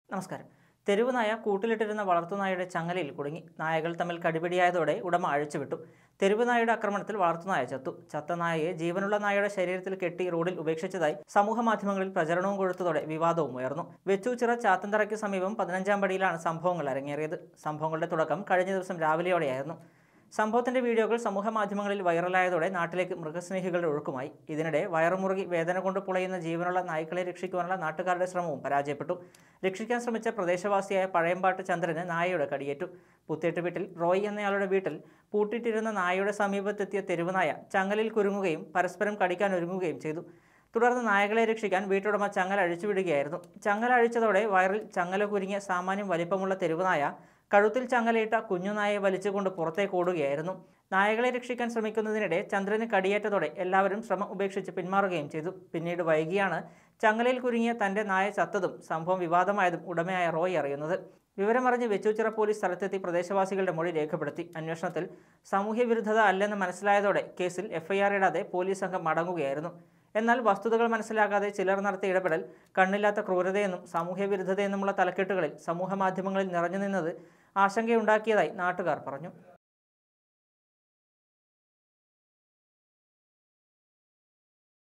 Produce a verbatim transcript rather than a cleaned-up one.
നമസ്കാരം. തെരുവ് നായ കൂട്ടിലിട്ടിരുന്ന വളർത്തുനായയുടെ ചങ്ങലയിൽ കുടുങ്ങി. നായകൾ തമ്മിൽ കടിപിടിയായതോടെ ഉടമ അഴിച്ചുവിട്ടു. തെരുവ് നായയുടെ ആക്രമണത്തിൽ വളർത്തുനായ ചത്തു. ചത്ത നായയെ ജീവനുള്ള നായയുടെ ശരീരത്തിൽ കെട്ടി റോഡിൽ ഉപേക്ഷിച്ചതായി സമൂഹ മാധ്യമങ്ങളിൽ പ്രചരണവും കൊഴുത്തതോടെ വിവാദവും ഉയർന്നു. വെച്ചൂച്ചിറ ചാത്തന്തറയ്ക്ക് സമീപം പതിനഞ്ചാം പടിയിലാണ് സംഭവങ്ങൾ അരങ്ങേറിയത്. സംഭവങ്ങളുടെ തുടക്കം കഴിഞ്ഞ ദിവസം രാവിലെയോടെയായിരുന്നു. സംഭവത്തിന്റെ വീഡിയോകൾ സമൂഹ മാധ്യമങ്ങളിൽ വൈറലായതോടെ നാട്ടിലേക്ക് മൃഗസ്നേഹികളുടെ ഒഴുക്കുമായി. ഇതിനിടെ വയറുമുറുകി വേദന കൊണ്ട് പുളയുന്ന ജീവനുള്ള നായ്ക്കളെ രക്ഷിക്കുവാനുള്ള നാട്ടുകാരുടെ ശ്രമവും പരാജയപ്പെട്ടു. രക്ഷിക്കാൻ ശ്രമിച്ച പ്രദേശവാസിയായ പഴയമ്പാട്ട് ചന്ദ്രന് നായയുടെ കടിയേറ്റു. പുത്തേട്ട് വീട്ടിൽ റോയ് എന്നയാളുടെ വീട്ടിൽ പൂട്ടിയിട്ടിരുന്ന നായയുടെ സമീപത്തെത്തിയ തെരുവുനായ ചങ്ങലിൽ കുരുങ്ങുകയും പരസ്പരം കടിക്കാൻ ഒരുങ്ങുകയും ചെയ്തു. തുടർന്ന് നായകളെ രക്ഷിക്കാൻ വീട്ടുടമ ചങ്ങല അഴിച്ചുവിടുകയായിരുന്നു. ചങ്ങല അഴിച്ചതോടെ വയറിൽ ചങ്ങല കുരുങ്ങിയ സാമാന്യം വലിപ്പമുള്ള തെരുവുനായ കഴുത്തിൽ ചങ്ങലയിട്ട കുഞ്ഞുനായയെ വലിച്ചുകൊണ്ട് പുറത്തേക്ക് ഓടുകയായിരുന്നു. നായകളെ രക്ഷിക്കാൻ ശ്രമിക്കുന്നതിനിടെ ചന്ദ്രന് കടിയേറ്റതോടെ എല്ലാവരും ശ്രമം ഉപേക്ഷിച്ച് പിന്മാറുകയും ചെയ്തു. പിന്നീട് വൈകിയാണ് ചങ്ങലയിൽ കുരുങ്ങിയ തന്റെ നായ ചത്തതും സംഭവം വിവാദമായതും ഉടമയായ റോയ് അറിയുന്നത്. വിവരമറിഞ്ഞ് വെച്ചൂച്ചിറ പോലീസ് സ്ഥലത്തെത്തി പ്രദേശവാസികളുടെ മൊഴി രേഖപ്പെടുത്തി. അന്വേഷണത്തിൽ സാമൂഹ്യ വിരുദ്ധത അല്ലെന്ന് മനസ്സിലായതോടെ കേസിൽ എഫ്ഐആർ ഇടാതെ പോലീസ് സംഘം മടങ്ങുകയായിരുന്നു. എന്നാൽ വസ്തുതകൾ മനസ്സിലാക്കാതെ ചിലർ നടത്തിയ ഇടപെടൽ കണ്ണില്ലാത്ത ക്രൂരതയെന്നും സാമൂഹ്യ വിരുദ്ധതയെന്നുമുള്ള തലക്കെട്ടുകളിൽ സമൂഹ മാധ്യമങ്ങളിൽ നിറഞ്ഞു നിന്നത് ആശങ്കയുണ്ടാക്കിയതായി നാട്ടുകാർ പറഞ്ഞു.